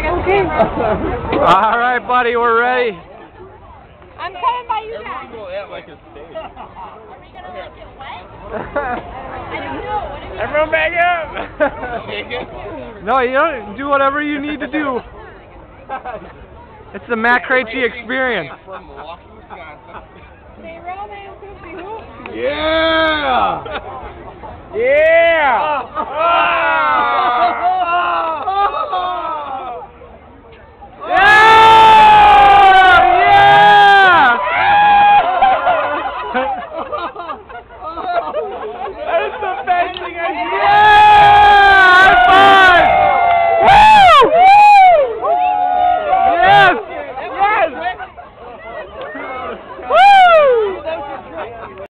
Okay. All right, buddy, we're ready. I'm coming by you guys. Are we gonna get wet? I don't know. What do we Everyone back up! No, you don't do whatever you need to do. It's the Matt Krejci experience. Say romance, hoopy hoop. Yeah! Yeah!